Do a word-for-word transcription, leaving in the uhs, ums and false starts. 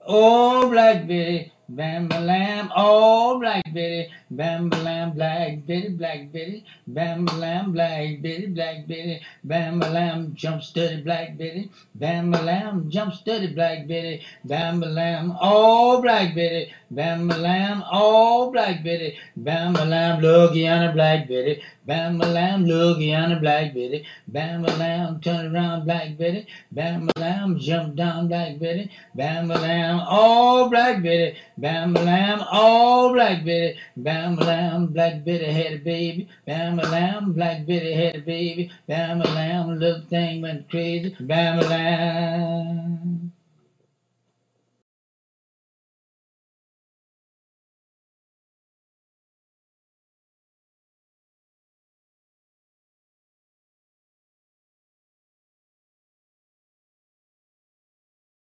Oh, Black Betty, bam a lamb. Oh, Black Betty, bam a lamb. Black Betty, Black Betty, bam a lamb. Black Betty, Black Betty, bam a lamb. Jump steady, Black Betty, bam a lamb. Jump steady, Black Betty, bam a lamb. Oh, Black Betty, bam a lamb. Oh, Black Betty, bam a lamb. Looky on a Black Betty, bam a lamb. Looky on a Black Betty, bam a lamb. Turn around, Black Betty, bam a lamb. Jump down, Black Betty. Bam a lamb, oh Black Betty, bam a lamb, oh Black Betty, bam a lamb, Black Betty had a baby, bam a lamb, Black Betty had a baby, bam a lamb, little thing went crazy, bam a lamb.